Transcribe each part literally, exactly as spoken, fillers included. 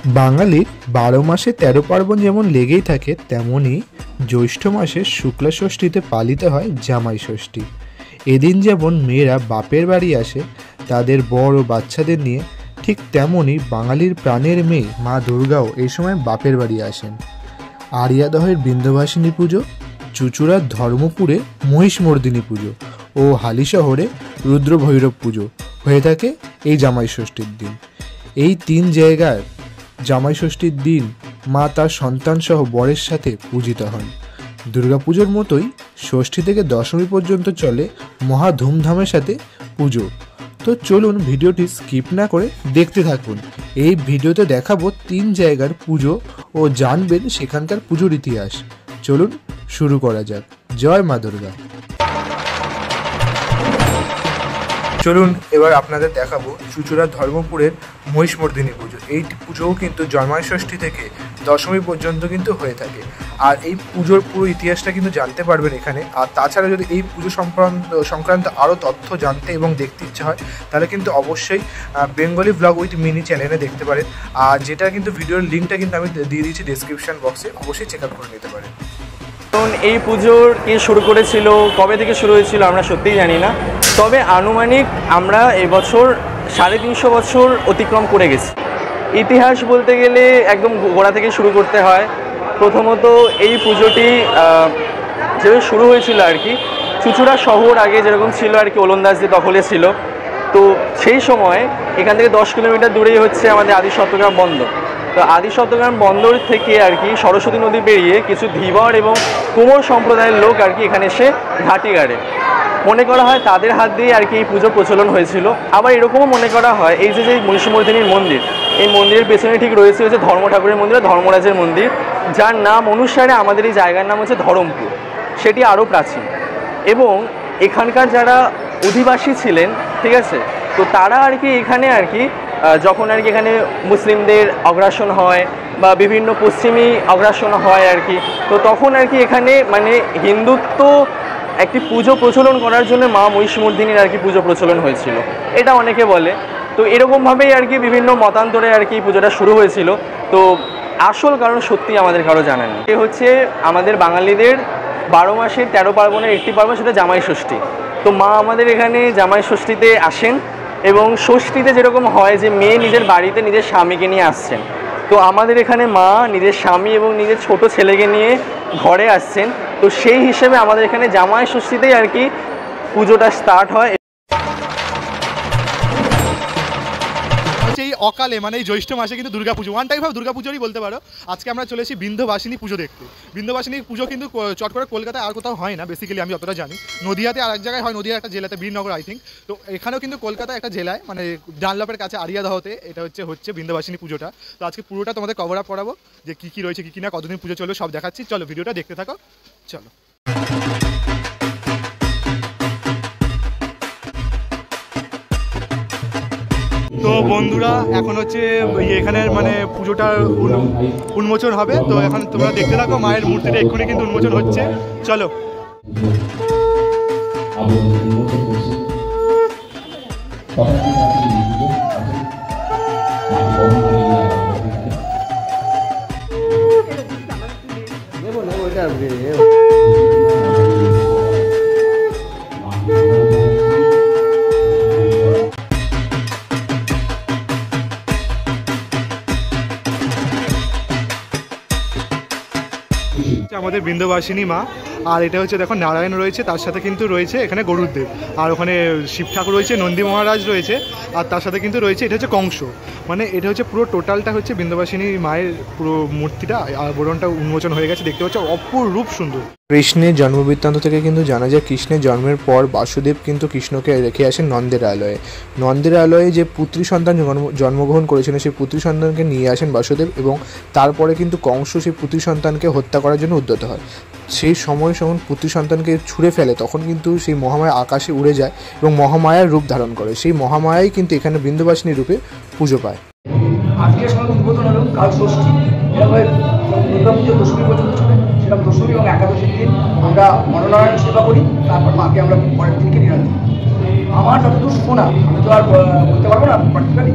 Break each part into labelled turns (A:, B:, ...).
A: বাঙালির বারো মাসে তেরো পার্বণ যেমন লেগেই থাকে, তেমনই জ্যৈষ্ঠ মাসের শুক্লা ষষ্ঠীতে পালিত হয় জামাই ষষ্ঠী। এদিন যেমন মেয়েরা বাপের বাড়ি আসে তাদের বড় বাচ্চাদের নিয়ে, ঠিক তেমনই বাঙালির প্রাণের মেয়ে মা দুর্গাও এই সময় বাপের বাড়ি আসেন। আরিয়াদহের বিন্ধ্যবাসিনী পুজো, চুঁচুড়ার ধর্মপুরে মহিষমর্দিনী পুজো ও হালিশহরে রুদ্রভৈরব পুজো হয়ে থাকে এই জামাই ষষ্ঠীর দিন। এই তিন জায়গার জামাই ষষ্ঠীর দিন মা তার সন্তানসহ বরের সাথে পূজিত হন। দুর্গাপুজোর মতোই ষষ্ঠী থেকে দশমী পর্যন্ত চলে মহা ধুমধামের সাথে পুজো। তো চলুন ভিডিওটি স্কিপ না করে দেখতে থাকুন। এই ভিডিওতে দেখাবো তিন জায়গার পুজো ও জানবেন সেখানকার পুজোর ইতিহাস। চলুন শুরু করা যাক। জয় মা দুর্গা। চলুন এবার আপনাদের দেখাবো চুঁচুড়ার ধর্মপুরের মহিষমর্দিনী পুজো। এই পুজোও কিন্তু জামাই ষষ্ঠী থেকে দশমী পর্যন্ত কিন্তু হয়ে থাকে। আর এই পুজোর পুরো ইতিহাসটা কিন্তু জানতে পারবেন এখানে। আর তাছাড়া যদি এই পুজো সংক্রান্ত সংক্রান্ত আরও তথ্য জানতে এবং দেখতে ইচ্ছা হয় তাহলে কিন্তু অবশ্যই বেঙ্গলি ব্লগ উইথ মিনি চ্যানেলে দেখতে পারেন। আর যেটা কিন্তু ভিডিওর লিঙ্কটা কিন্তু আমি দিয়ে দিয়েছি ডেসক্রিপশন বক্সে, অবশ্যই চেক আউট করে নিতে পারেন।
B: এই পুজোর কি শুরু করেছিল, কবে থেকে শুরু হয়েছিল আমরা সত্যিই জানি না, তবে আনুমানিক আমরা এবছর সাড়ে তিনশো বছর অতিক্রম করে গেছি। ইতিহাস বলতে গেলে একদম গোড়া থেকে শুরু করতে হয়। প্রথমত এই পুজোটি যেভাবে শুরু হয়েছিল আর কি, চুঁচুড়া শহর আগে যেরকম ছিল আর কি ওলন্দাজদের দখলে ছিল, তো সেই সময় এখান থেকে দশ কিলোমিটার দূরেই হচ্ছে আমাদের আদি সপ্তগ্রাম বন্দর। তো আদি সপ্তগ্রাম বন্দর থেকে আর কি সরস্বতী নদী পেরিয়ে কিছু ধীবর এবং কুমোর সম্প্রদায়ের লোক আর কি এখানে এসে ঘাঁটি গাড়ে। মনে করা হয় তাদের হাত দিয়ে আর কি এই পুজো প্রচলন হয়েছিল। আবার এরকমও মনে করা হয় এই যে যে মহিষমর্দিনীর মন্দির, এই মন্দিরের পেছনে ঠিক রয়েছে হচ্ছে ধর্ম ঠাকুরের মন্দির, ধর্মরাজের মন্দির, যার নাম অনুসারে আমাদের এই জায়গার নাম হচ্ছে ধরমপুর। সেটি আরও প্রাচীন এবং এখানকার যারা অধিবাসী ছিলেন, ঠিক আছে, তো তারা আর কি এখানে আর কি যখন আর কি এখানে মুসলিমদের অগ্রাসন হয় বা বিভিন্ন পশ্চিমী অগ্রাসন হয় আর কি, তো তখন আর কি এখানে মানে হিন্দুত্ব একটি পুজো প্রচলন করার জন্য মা মহিষমর্দিনীর আর কি পুজো প্রচলন হয়েছিল, এটা অনেকে বলে। তো এরকমভাবেই আর কি বিভিন্ন মতান্তরে আর কি পুজোটা শুরু হয়েছিল। তো আসল কারণ সত্যি আমাদের কারো জানা নেই। এ হচ্ছে আমাদের বাঙালিদের বারো মাসের তেরো পার্বণের একটি পার্বণ, সেটা জামাই ষষ্ঠী। তো মা আমাদের এখানে জামাই ষষ্ঠীতে আসেন এবং ষষ্ঠীতে যেরকম হয় যে মেয়ে নিজের বাড়িতে নিজের স্বামীকে নিয়ে আসছেন, তো আমাদের এখানে মা নিজের স্বামী এবং নিজের ছোট ছেলেকে নিয়ে ঘরে আসছেন। তো সেই হিসেবে আমাদের এখানে জামাই ষষ্ঠীতেই আর কি পুজোটা স্টার্ট হয়।
C: এই অকালে মানে এই জ্যৈষ্ঠ মাসে কিন্তু Durga Puja one type of Durga পুজোরই বলতে পারো। আজকে আমরা চলে এসেছি বিন্ধ্যবাসিনী পুজো দেখতে। বিন্ধ্যবাসিনী পুজো কিন্তু চট করে কলকাতায় আর কোথাও হয় না, বেসিক্যালি আমি যতটা জানি। নদিয়াতে আর এক জায়গায় হয়, নদিয়ার একটা জেলাতে, বীরনগর আই থিঙ্ক। তো এখানেও কিন্তু কলকাতা একটা জেলায় মানে ডানলপের কাছে আরিয়াদহতে এটা হচ্ছে হচ্ছে বিন্ধ্যবাসিনী পুজোটা। তো আজকে পুরোটা তোমাদের কভার আপ করাবো, যে কী কী রয়েছে কী কী না, কতদিন পুজো চলবে সব দেখাচ্ছি। চলো ভিডিওটা দেখতে থাকো, চলো। তো বন্ধুরা এখন হচ্ছে এখানের মানে পুজোটার উন্মোচন হবে। তো এখন তোমরা দেখতে থাকো, মায়ের মূর্তিটা এক্ষুনি কিন্তু উন্মোচন হচ্ছে, চলো। আমাদের বিন্ধ্যবাসিনী মা, আর এটা হচ্ছে দেখো নারায়ণ রয়েছে, তার সাথে কিন্তু রয়েছে এখানে গরুড়দেব, আর ওখানে শিব ঠাকুর রয়েছে, নন্দী মহারাজ রয়েছে, আর তার সাথে কিন্তু রয়েছে এটা হচ্ছে কংস। মানে এটা হচ্ছে পুরো টোটালটা হচ্ছে বিন্ধ্যবাসিনী মায়ের পুরো মূর্তিটা, আর বোরনটা উন্মোচন হয়ে গেছে, দেখতে পাচ্ছ অপরূপ সুন্দর।
A: কৃষ্ণের জন্মবৃত্তান্ত থেকে কিন্তু জানা যায় কৃষ্ণের জন্মের পর বাসুদেব কিন্তু কৃষ্ণকে রেখে আসেন নন্দের আলয়ে। নন্দের আলয়ে যে পুত্রী সন্তান জন্মগ্রহণ করেছিলেন সেই পুত্রী সন্তানকে নিয়ে আসেন বাসুদেব, এবং তারপরে কিন্তু কংস সেই পুত্রী সন্তানকে হত্যা করার জন্য উদ্যত হয়। সেই সময় যখন পুত্রী সন্তানকে ছুঁড়ে ফেলে তখন কিন্তু সেই মহামায়া আকাশে উড়ে যায় এবং মহামায়ার রূপ ধারণ করে। সেই মহামায়াই কিন্তু এখানে বিন্ধ্যবাসিনী রূপে পুজো পায়।
D: আজকে সঙ্গে উদ্বোধন হলো কাল ষষ্ঠী, এভাবে দুর্গা পুজো দশমী পর্যন্ত চলে। সেরকম দশমী এবং একাদশীর দিন আমরা মনোনারায়ণ সেবা করি, তারপর মাকে আমরা পরের দিনকে নিরাজ। আমার যতদূর শোনা, আমি তো আর বলতে পারবো না পার্টিকুলারলি,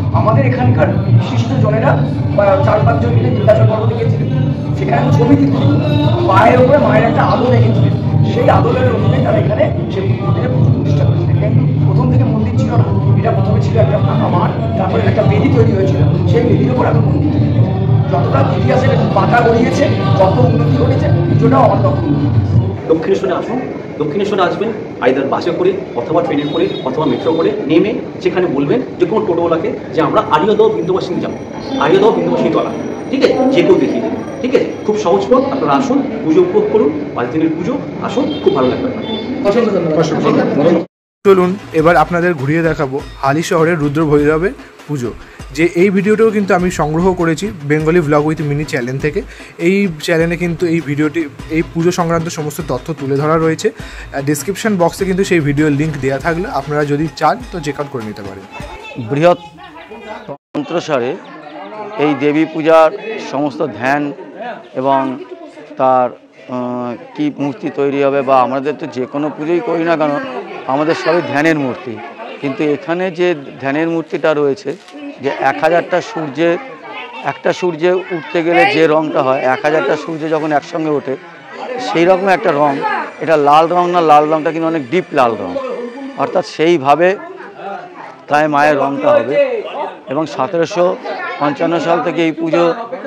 D: আমাদের এখানকার বিশিষ্ট জনেরা চার পাঁচজন মিলে নীলাচল পর্বতে গিয়েছিলেন, সেখানে ছবি তুলছিল, মায়ের উপরে মায়ের একটা আদর রেখেছিলেন, সেই আদরের অনুযায়ী তারা এখানে সেই মন্দিরে পুজো প্রতিষ্ঠা করেছিলেন। কিন্তু প্রথম থেকে মন্দির ছিল না, এটা প্রথমে ছিল একটা ফাঁকা মাঠ, তারপরে একটা বেদি তৈরি হয়েছিল, সেই বেদির উপর এখন মন্দির তৈরি হয়েছে। যতটা ইতিহাসের পাতা গড়িয়েছে, যত উন্নতি ঘটেছে, পুজোটাও আমার তত উন্নতি।
E: দক্ষিণেশ্বরে আসুন, দক্ষিণেশ্বরে আসবেন আইদার বাসে করে অথবা ট্রেনে করে অথবা মেট্রো করে নেমে সেখানে বলবেন যে কোনো টোটোওয়ালাকে যে আমরা আর্যদাও বিন্দুবাসিনী যাবো, আর্যদাও বিন্দুবাসিনী তলা, ঠিক আছে, যে কেউ দেখিয়ে দেবেন, ঠিক আছে। খুব সহজ পথ, আপনারা আসুন, পুজো উপভোগ করুন, পাঁচ দিনের পুজো, আসুন, খুব ভালো লাগবে।
D: অসংখ্য ধন্যবাদ।
A: চলুন এবার আপনাদের ঘুরিয়ে দেখাবো হালি শহরের রুদ্র ভৈরবের পুজো, যে এই ভিডিওটাও কিন্তু আমি সংগ্রহ করেছি Bengali vlog with mini channel থেকে। এই চ্যানেলে কিন্তু এই ভিডিওটি, এই পুজো সংক্রান্ত সমস্ত তথ্য তুলে ধরা রয়েছে। ডিসক্রিপশন বক্সে কিন্তু সেই ভিডিওর লিঙ্ক দেওয়া থাকলে আপনারা যদি চান তো চেক আউট করে নিতে পারেন।
F: বৃহৎ তন্ত্রসারে এই দেবী পূজার সমস্ত ধ্যান এবং তার কি মূর্তি তৈরি হবে, বা আমাদের তো যে কোনো পুজোই করি না কেন আমাদের সবই ধ্যানের মূর্তি, কিন্তু এখানে যে ধ্যানের মূর্তিটা রয়েছে, যে এক হাজারটা সূর্যের একটা সূর্যে উঠতে গেলে যে রঙটা হয়, এক হাজারটা সূর্য যখন একসঙ্গে ওঠে সেই রকম একটা রঙ, এটা লাল রঙ না, লাল রঙটা কিন্তু অনেক ডিপ লাল রঙ, অর্থাৎ সেইভাবে তাই মায়ের রঙটা হবে। এবং সতেরোশো পঞ্চান্ন সাল থেকে এই পুজো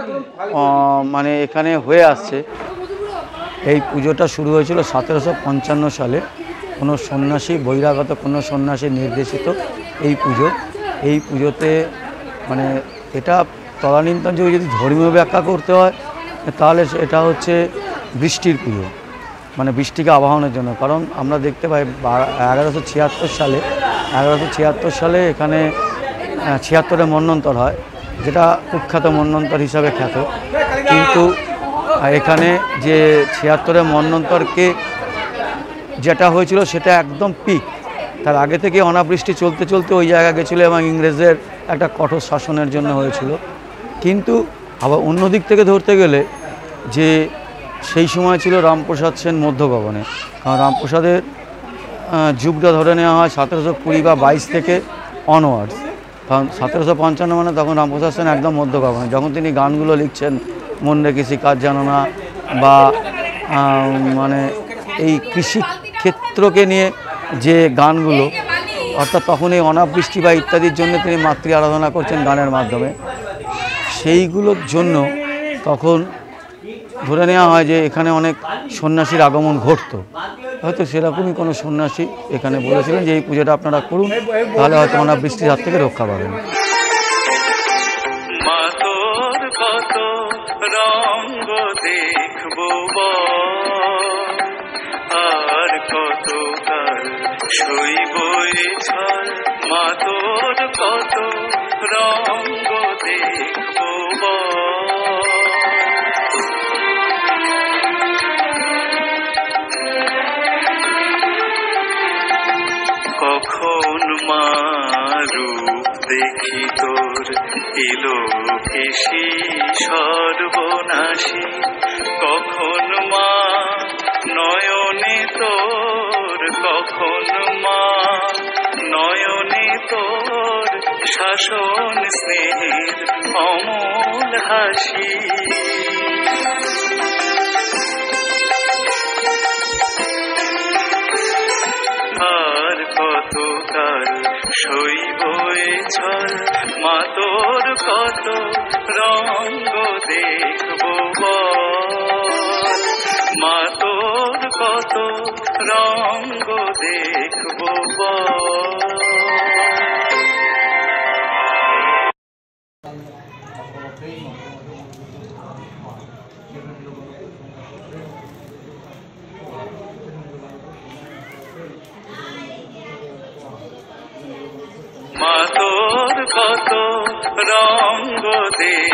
F: মানে এখানে হয়ে আসছে। এই পুজোটা শুরু হয়েছিল সতেরোশো পঞ্চান্ন সালে, কোনো সন্ন্যাসী, বহিরাগত কোনো সন্ন্যাসীর নির্দেশিত এই পুজো। এই পুজোতে মানে এটা তদানীন্তন যুগে যদি ধর্মীয় ব্যাখ্যা করতে হয় তাহলে এটা হচ্ছে বৃষ্টির পুজো, মানে বৃষ্টিকে আবাহনের জন্য। কারণ আমরা দেখতে পাই এগারোশো ছিয়াত্তর সালে এগারোশো ছিয়াত্তর সালে এখানে ছিয়াত্তরে মন্বন্তর হয়, যেটা কুখ্যাত মন্বন্তর হিসাবে খ্যাত। কিন্তু এখানে যে ছিয়াত্তরে মন্বন্তরকে যেটা হয়েছিল সেটা একদম পিক, তার আগে থেকে অনাবৃষ্টি চলতে চলতে ওই জায়গা গেছিলো এবং ইংরেজদের একটা কঠোর শাসনের জন্য হয়েছিল। কিন্তু আবার অন্য দিক থেকে ধরতে গেলে যে সেই সময় ছিল রামপ্রসাদ সেন মধ্য গগনে, কারণ রামপ্রসাদের যুগটা ধরে নেওয়া হয় সতেরোশো কুড়ি বা বাইশ থেকে অনওয়ার্ডস, কারণ সতেরোশো পঞ্চান্ন মানে তখন রামপ্রসাদ সেন একদম মধ্য গগনে। যখন তিনি গানগুলো লিখছেন, মন রেখেছি কাজ জানো না, বা মানে এই কৃষি ক্ষেত্রকে নিয়ে যে গানগুলো, অর্থাৎ তখন এই অনাবৃষ্টি বা ইত্যাদির জন্য তিনি মাতৃ আরাধনা করছেন গানের মাধ্যমে, সেইগুলোর জন্য তখন ধরে নেওয়া হয় যে এখানে অনেক সন্ন্যাসীর আগমন ঘটতো। হয়তো সেরকমই কোনো সন্ন্যাসী এখানে বলেছিলেন যে এই পুজোটা আপনারা করুন, তাহলে হয়তো অনাবৃষ্টির হাত থেকে রক্ষা পাবেন।
G: আর কত কাল সইব এ ঝড়, মা তোর কত রঙ্গ দেখব। কখন মা রূপ দেখি তোর এলো এসি সর্বনাশী, কখন মা নয়নে তোর, কখন মা নয়নে তোর শাসন স্নেহের অমল হাসি। আর কত কাল সইব এ ঝড়, মা তোর কত রঙ্গ দেখব বল, মা তোর কত রঙ্গ দেখব বল। মা তোর কত রঙ্গ দেখ